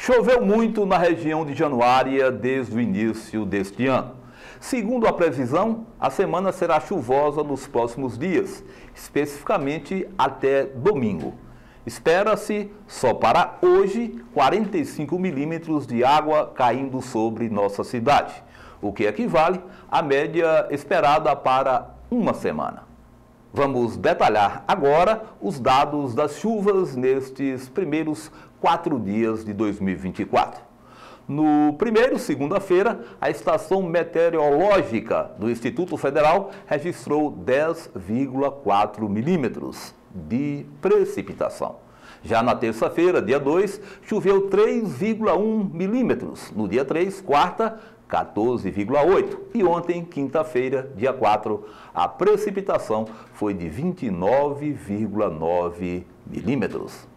Choveu muito na região de Januária desde o início deste ano. Segundo a previsão, a semana será chuvosa nos próximos dias, especificamente até domingo. Espera-se, só para hoje, 45 milímetros de água caindo sobre nossa cidade, o que equivale à média esperada para uma semana. Vamos detalhar agora os dados das chuvas nestes primeiros 4 dias de 2024. No primeiro, segunda-feira, a estação meteorológica do Instituto Federal registrou 10,4 milímetros de precipitação. Já na terça-feira, dia 2, choveu 3,1 milímetros. No dia 3, quarta, 14,8. E ontem, quinta-feira, dia 4, a precipitação foi de 29,9 milímetros.